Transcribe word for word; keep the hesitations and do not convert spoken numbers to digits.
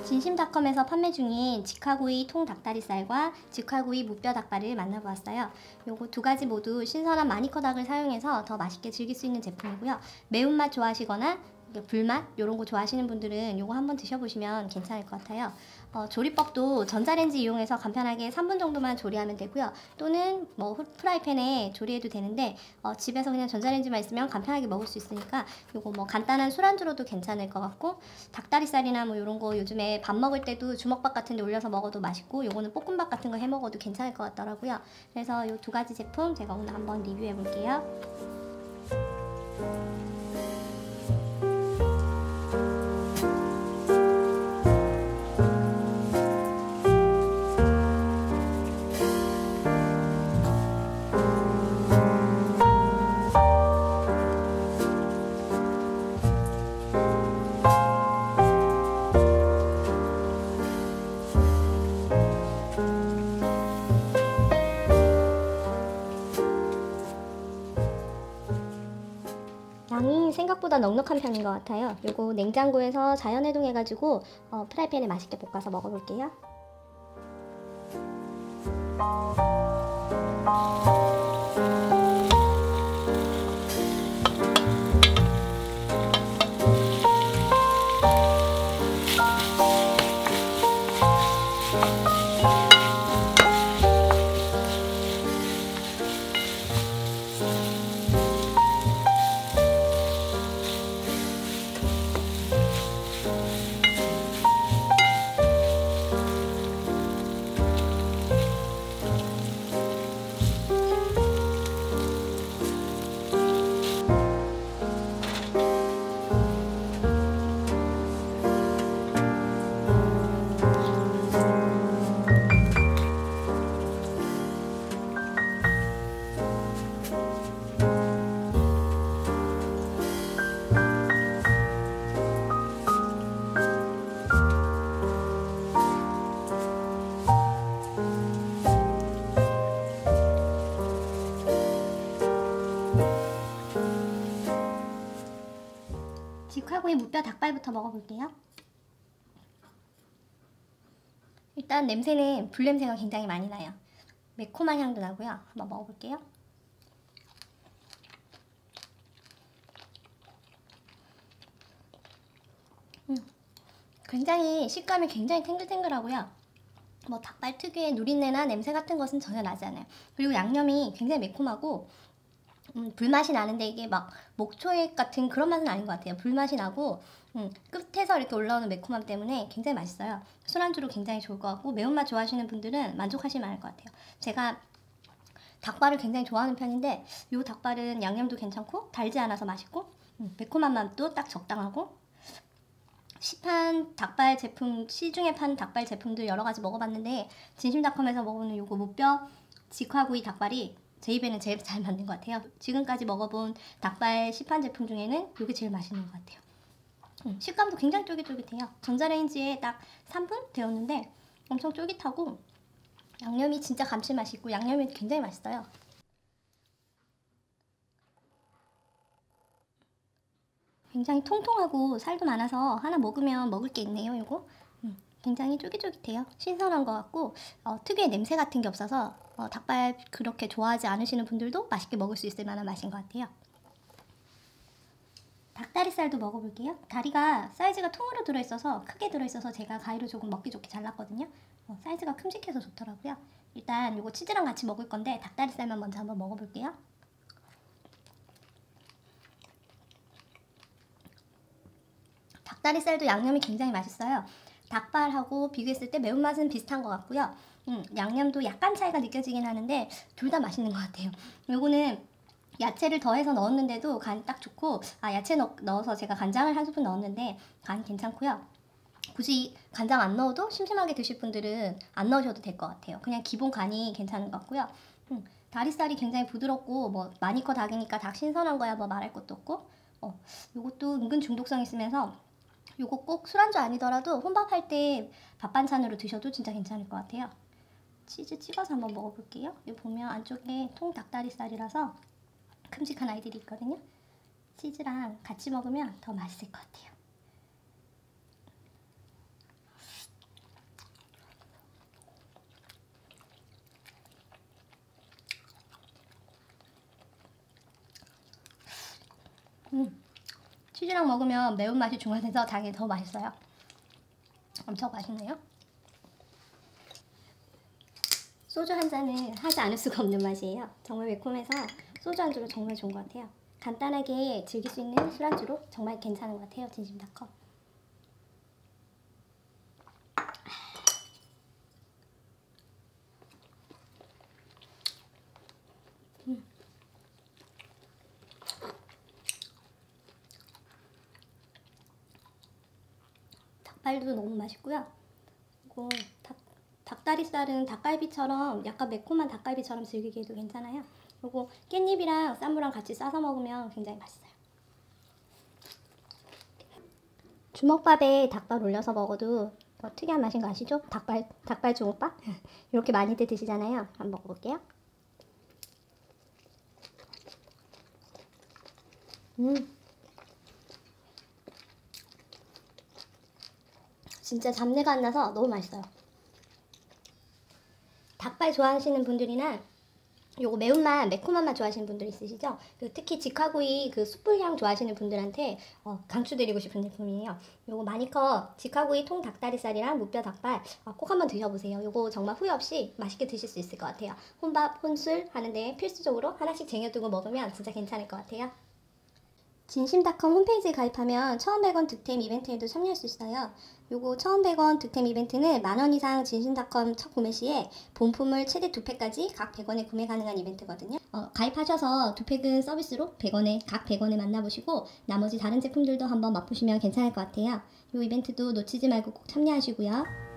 진심닷컴에서 판매 중인 직화구이 통닭다리살과 직화구이 무뼈 닭발을 만나보았어요. 요거 두 가지 모두 신선한 마니커 닭을 사용해서 더 맛있게 즐길 수 있는 제품이고요. 매운맛 좋아하시거나 불맛 이런 거 좋아하시는 분들은 요거 한번 드셔보시면 괜찮을 것 같아요. 어, 조리법도 전자레인지 이용해서 간편하게 삼 분 정도만 조리하면 되고요. 또는 뭐 프라이팬에 조리해도 되는데 어, 집에서 그냥 전자레인지만 있으면 간편하게 먹을 수 있으니까 요거 뭐 간단한 술안주로도 괜찮을 것 같고, 닭다리살이나 뭐 이런 거 요즘에 밥 먹을 때도 주먹밥 같은 데 올려서 먹어도 맛있고, 요거는 볶음밥 같은 거 해 먹어도 괜찮을 것 같더라고요. 그래서 요 두 가지 제품 제가 오늘 한번 리뷰해 볼게요. 양이 생각보다 넉넉한 편인 것 같아요. 요거 냉장고에서 자연 해동해가지고 어, 프라이팬에 맛있게 볶아서 먹어볼게요. 직화구이 무뼈 닭발부터 먹어볼게요. 일단 냄새는 불냄새가 굉장히 많이 나요. 매콤한 향도 나고요. 한번 먹어볼게요. 음, 굉장히 식감이 굉장히 탱글탱글하고요. 뭐 닭발 특유의 누린내나 냄새 같은 것은 전혀 나지 않아요. 그리고 양념이 굉장히 매콤하고 음, 불맛이 나는데 이게 막 목초액 같은 그런 맛은 아닌 것 같아요. 불맛이 나고 음, 끝에서 이렇게 올라오는 매콤함 때문에 굉장히 맛있어요. 술안주로 굉장히 좋을 것 같고, 매운맛 좋아하시는 분들은 만족하실 만할 것 같아요. 제가 닭발을 굉장히 좋아하는 편인데 이 닭발은 양념도 괜찮고 달지 않아서 맛있고 음, 매콤한 맛도 딱 적당하고, 시판 닭발 제품, 시중에 파는 닭발 제품들 여러 가지 먹어봤는데 진심닷컴에서 먹어보는 요거 무뼈 직화구이 닭발이 제 입에는 제일 잘 맞는 것 같아요. 지금까지 먹어본 닭발 시판 제품 중에는 이게 제일 맛있는 것 같아요. 음, 식감도 굉장히 쫄깃쫄깃해요. 전자레인지에 딱 삼 분 데웠는데 엄청 쫄깃하고 양념이 진짜 감칠맛이 있고 양념이 굉장히 맛있어요. 굉장히 통통하고 살도 많아서 하나 먹으면 먹을 게 있네요. 이거 음, 굉장히 쫄깃쫄깃해요. 신선한 것 같고 어, 특유의 냄새 같은 게 없어서 어, 닭발 그렇게 좋아하지 않으시는 분들도 맛있게 먹을 수 있을 만한 맛인 것 같아요. 닭다리살도 먹어볼게요. 다리가 사이즈가 통으로 들어있어서 크게 들어있어서 제가 가위로 조금 먹기 좋게 잘랐거든요. 어, 사이즈가 큼직해서 좋더라고요. 일단 이거 치즈랑 같이 먹을 건데 닭다리살만 먼저 한번 먹어볼게요. 닭다리살도 양념이 굉장히 맛있어요. 닭발하고 비교했을 때 매운맛은 비슷한 것 같고요. 음, 양념도 약간 차이가 느껴지긴 하는데 둘 다 맛있는 것 같아요. 요거는 야채를 더해서 넣었는데도 간이 딱 좋고, 아 야채 넣, 넣어서 제가 간장을 한 스푼 넣었는데 간 괜찮고요. 굳이 간장 안 넣어도 심심하게 드실 분들은 안 넣으셔도 될 것 같아요. 그냥 기본 간이 괜찮은 것 같고요. 음, 다리살이 굉장히 부드럽고 뭐 마니커 닭이니까 닭 신선한 거야 뭐 말할 것도 없고, 어, 요것도 은근 중독성 있으면서 요거 꼭 술안주 아니더라도 혼밥할 때 밥 반찬으로 드셔도 진짜 괜찮을 것 같아요. 치즈 찍어서 한번 먹어볼게요. 여기 보면 안쪽에 통 닭다리살이라서 큼직한 아이들이 있거든요. 치즈랑 같이 먹으면 더 맛있을 것 같아요. 치즈랑 먹으면 매운맛이 중화돼서 당연히 더 맛있어요. 엄청 맛있네요. 소주 한 잔은 하지 않을 수가 없는 맛이에요. 정말 매콤해서 소주 안주로 정말 좋은 것 같아요. 간단하게 즐길 수 있는 술안주로 정말 괜찮은 것 같아요. 진심닷컴. 음. 닭발도 너무 맛있고요. 그리고 닭, 닭다리살은 닭갈비처럼 약간 매콤한 닭갈비처럼 즐기기에도 괜찮아요. 그리고 깻잎이랑 쌈무랑 같이 싸서 먹으면 굉장히 맛있어요. 주먹밥에 닭발 올려서 먹어도 더 특이한 맛인 거 아시죠? 닭발, 닭발 주먹밥? 이렇게 많이들 드시잖아요. 한번 먹어볼게요. 음. 진짜 잡내가 안 나서 너무 맛있어요. 닭발 좋아하시는 분들이나 요거 매운맛, 매콤한 맛 좋아하시는 분들 있으시죠? 그 특히 직화구이 그 숯불향 좋아하시는 분들한테 어, 강추드리고 싶은 제품이에요. 요거 마니커 직화구이 통 닭다리살이랑 무뼈 닭발 어, 꼭 한번 드셔보세요. 요거 정말 후회 없이 맛있게 드실 수 있을 것 같아요. 혼밥, 혼술 하는데 필수적으로 하나씩 쟁여두고 먹으면 진짜 괜찮을 것 같아요. 진심닷컴 홈페이지에 가입하면 천백 원 득템 이벤트에도 참여할 수 있어요. 요거 천백 원 득템 이벤트는 만 원 이상 진심닷컴 첫 구매 시에 본품을 최대 두 팩까지 각 백 원에 구매 가능한 이벤트거든요. 어, 가입하셔서 두 팩은 서비스로 백 원에 각 백 원에 만나보시고 나머지 다른 제품들도 한번 맛보시면 괜찮을 것 같아요. 요 이벤트도 놓치지 말고 꼭 참여하시고요.